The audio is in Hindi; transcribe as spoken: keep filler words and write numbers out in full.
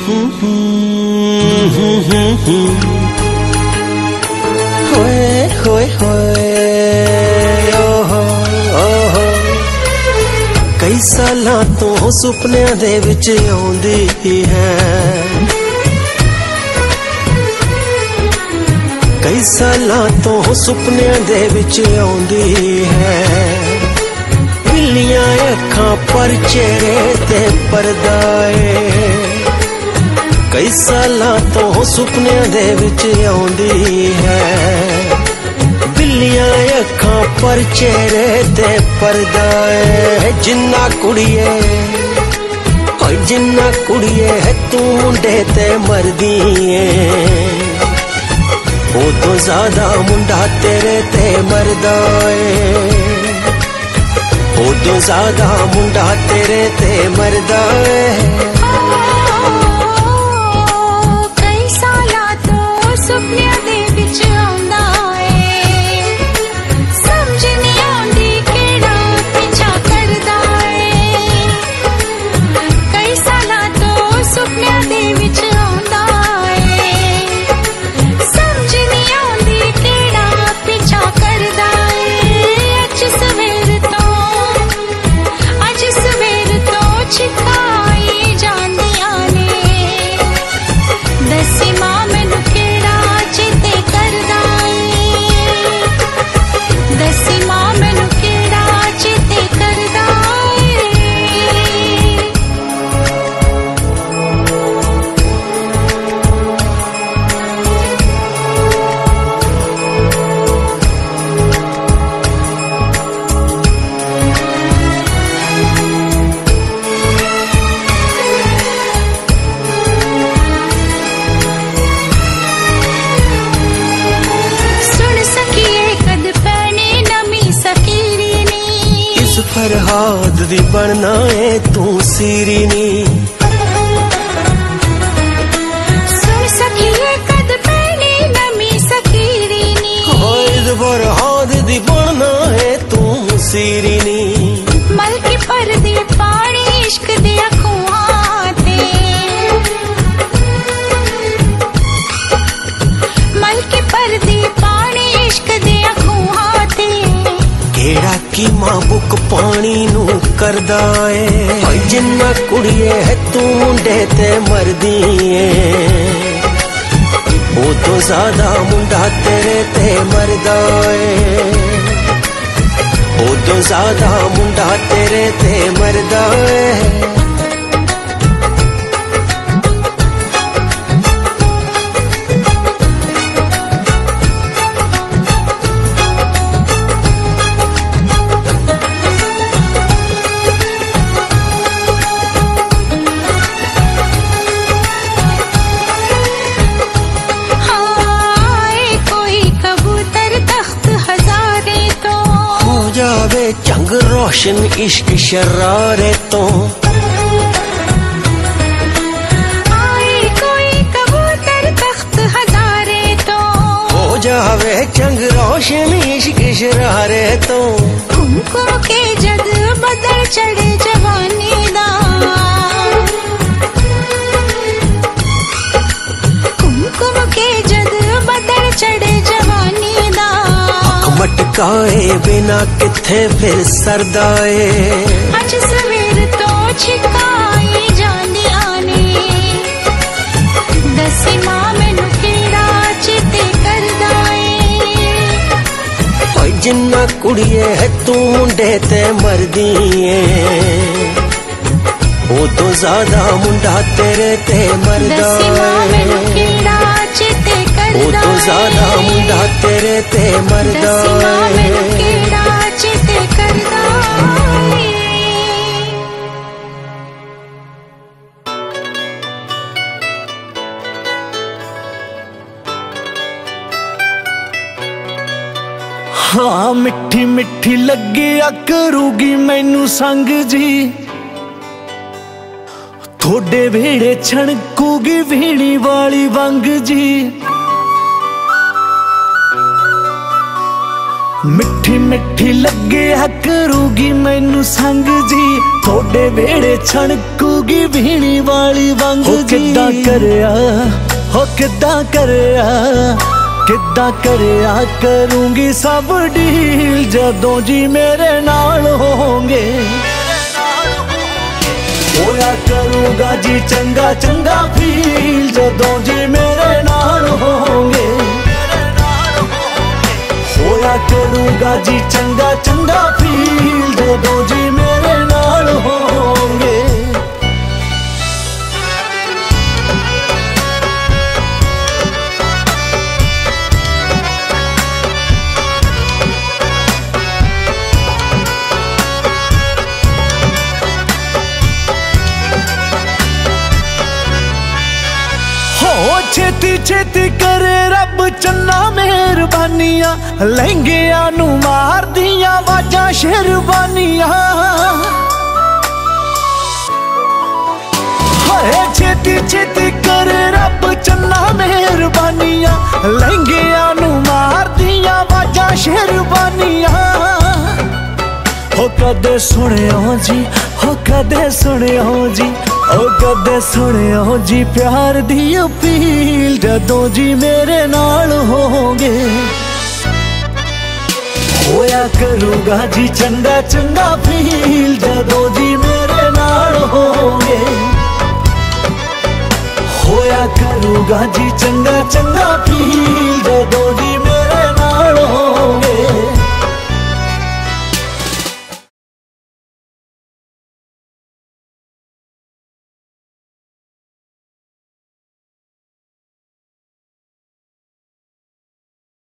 होए होए होए ओहो ओहो कई सालां तो सुपनियां दे विच आउंदी है, कई सालां तो सुपनियां दे विच आउंदी है। बिल्लियां अखां पर चेहरे ते पर्दा ए, कई सालां तो सुपनियां दे विच आउंदी है। बिल्लियां अखां पर चेहरे ते पर्दा ए, जिन्ना कुड़िए ओए जिन्ना कुड़िए तू मुंडे ते मरदी ए, ओ तो ज्यादा मुंडा तेरे ते मरदा ए, ओ तो ज्यादा मुंडा तेरे ते मरदा ए। सुपनियां दे विच आउंदा ए, समझ नहीं आउंदी केड़ा पीछा करदा ए। कई सालां तो सुपनियां दे विच आउंदा ए, समझ नहीं आउंदी केड़ा पीछा करदा ए। अज सवेर तो अज सवेर तो छिकाई जांदियां ने, दसी मां मैनू फरहाद दी बनना है तू सीरी नी, सुन सखिए कद पैनी नमी सकीरी नी। इस फरहाद दी बनना है तू सीरी नी, मल की परदी पानी इश्क दे खुआं ते, मल की परदी पानी इश्क दे खुआं ते। केड़ा की मां बुक पानी नू करदा ए, जिन्ना कुड़िए है तू मुंडे ते मरदी ए, ओ तो ज्यादा मुंडा तेरे ते मरदा ए, ओ तो ज्यादा मुंडा तेरे ते मरदा ए। चंग रोशन इश्क शरारे तो, आए कोई कबूतर तख्त हजारे तो, हो जावे चंग रोशन इश्क शरारे तो। कुमकुम के जग बदल चढ़े जवानी दा, कुमकुम के जग बदल चढ़े जवानी दा। मटकाए बिना किथे फिर सरदाए, अज सवेर तो छिकाई जांदियां ने, दसी मां मैनू केड़ा चिते करदा ए। ओए जिन्ना कुड़िए है तू मुंडे ते मरदी ए, ओ तो ज्यादा मुंडा तेरे ते मरदा ए, ओ तो ज्यादा मुंडा तेरे ते मरदा ए। हाँ मिठी मिठी लगिया करूगी मैनू संग जी, थोड़े भेड़े छणकूगी भीड़ी वाली वंग जी। मिठी मिठी लग लग्या करूगी मैनू संग जी, थोड़े वेड़े छणकूगी वीणी वाली वंग जी। किद्दां करया हो किद्दां करया किद्दां करया करूंगी सब डील, जदों जी मेरे नाल होंगे। होया करूंगा जी चंगा चंगा फील, जदों जी मेरे नाल होंगे। होया करूंगा जी चंगा चंगा फील, जदों जी मेरे नाल होंगे। छेती छेती करे रब चन्ना मेहरबानियां, लहंगिया नू मार दिया वाजा शेरवानियां। हाय छेती छेती करे रब चन्ना मेहरबानियां, लहंगिया नू मार दिया वाजा शेरवानियां। हो कदे सुनियो जी हो कदे सुनियो जी ओ कदे सुनियो जी प्यार दी अपील, जदों जी मेरे नाल होंगे। होया करूंगा जी चंगा चंगा फील, जदों जी मेरे नाल होंगे। होया करूंगा जी